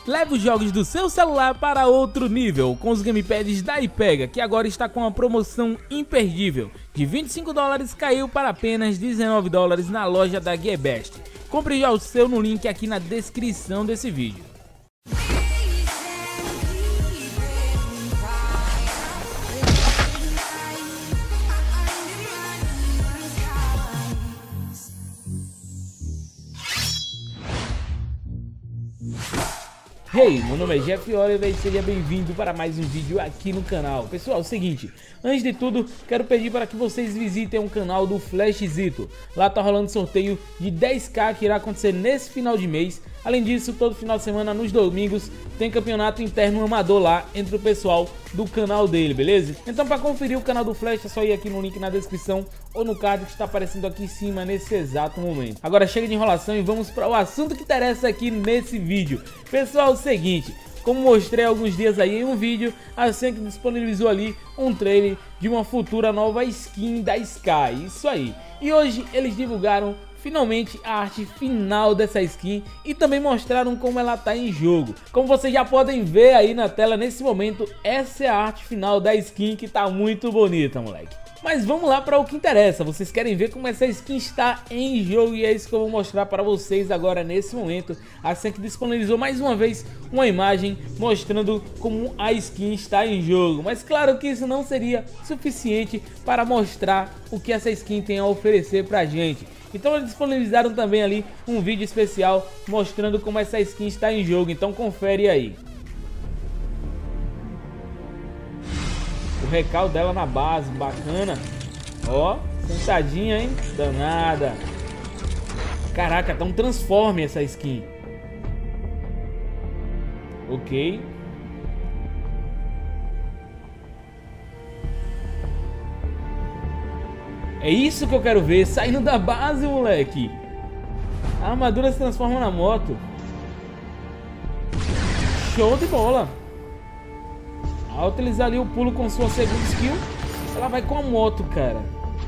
Leve os jogos do seu celular para outro nível com os gamepads da iPega, que agora está com uma promoção imperdível. De $25 caiu para apenas $19 na loja da Gearbest. Compre já o seu no link aqui na descrição desse vídeo. Hey, meu nome é Jeff Oliver e seja bem-vindo para mais um vídeo aqui no canal. Pessoal, é o seguinte, antes de tudo, quero pedir para que vocês visitem o canal do Flashzito. Lá tá rolando sorteio de 10k que irá acontecer nesse final de mês. Além disso, todo final de semana, nos domingos, tem campeonato interno amador lá entre o pessoal do canal dele, beleza? Então, para conferir o canal do Flash, é só ir aqui no link na descrição ou no card que está aparecendo aqui em cima nesse exato momento. Agora chega de enrolação e vamos para o assunto que interessa aqui nesse vídeo. Pessoal, é o seguinte, como mostrei alguns dias aí em um vídeo, a Senk disponibilizou ali um trailer de uma futura nova skin da Sky, isso aí. E hoje eles divulgaram finalmente a arte final dessa skin e também mostraram como ela tá em jogo. Como vocês já podem ver aí na tela nesse momento, essa é a arte final da skin que tá muito bonita, moleque. Mas vamos lá para o que interessa, vocês querem ver como essa skin está em jogo e é isso que eu vou mostrar para vocês agora nesse momento. A Senk disponibilizou mais uma vez uma imagem mostrando como a skin está em jogo, mas claro que isso não seria suficiente para mostrar o que essa skin tem a oferecer pra gente. Então eles disponibilizaram também ali um vídeo especial mostrando como essa skin está em jogo, então confere aí. O recal dela na base, bacana. Ó, sentadinha, hein? Danada. Caraca, tá um transforme essa skin. Ok. É isso que eu quero ver, saindo da base, moleque. A armadura se transforma na moto. Show de bola. Ao utilizar ali o pulo com sua segunda skill, ela vai com a moto, cara.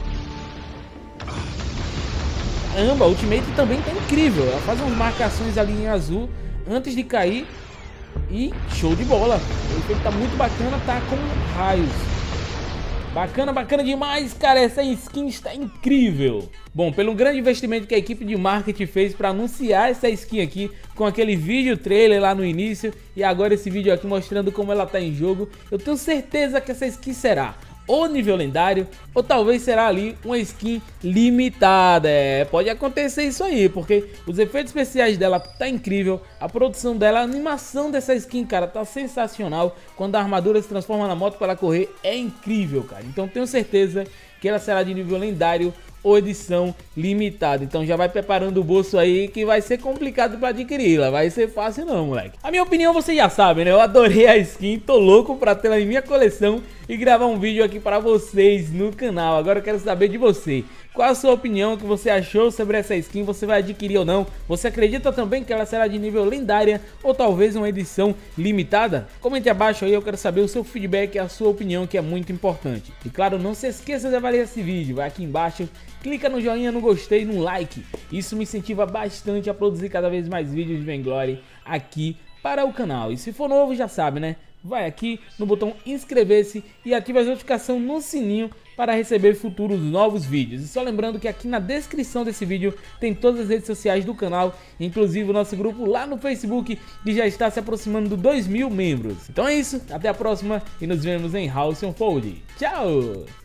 Caramba, a ultimate também tá incrível. Ela faz umas marcações ali em azul antes de cair. E show de bola. O efeito tá muito bacana, tá com raios. Bacana, bacana demais, cara, essa skin está incrível. Bom, pelo grande investimento que a equipe de marketing fez para anunciar essa skin aqui, com aquele vídeo trailer lá no início e agora esse vídeo aqui mostrando como ela tá em jogo, eu tenho certeza que essa skin será ou nível lendário, ou talvez será ali uma skin limitada. Pode acontecer isso aí, porque os efeitos especiais dela tá incrível, a produção dela, a animação dessa skin, cara, tá sensacional. Quando a armadura se transforma na moto para ela correr, é incrível, cara. Então tenho certeza que ela será de nível lendário ou edição limitada. Então já vai preparando o bolso aí que vai ser complicado para adquiri-la. Vai ser fácil não, moleque. A minha opinião vocês já sabem, né? Eu adorei a skin, tô louco pra tê-la em minha coleção e gravar um vídeo aqui para vocês no canal. Agora eu quero saber de você. Qual a sua opinião, o que você achou sobre essa skin? Você vai adquirir ou não? Você acredita também que ela será de nível lendária ou talvez uma edição limitada? Comente abaixo aí, eu quero saber o seu feedback e a sua opinião, que é muito importante. E claro, não se esqueça de avaliar esse vídeo, vai aqui embaixo, clica no joinha, no gostei, no like. Isso me incentiva bastante a produzir cada vez mais vídeos de Vainglory aqui para o canal. E se for novo, já sabe, né? Vai aqui no botão inscrever-se e ativa a notificação no sininho para receber futuros novos vídeos. E só lembrando que aqui na descrição desse vídeo tem todas as redes sociais do canal, inclusive o nosso grupo lá no Facebook, que já está se aproximando de 2.000 membros. Então é isso, até a próxima e nos vemos em House on Fold. Tchau!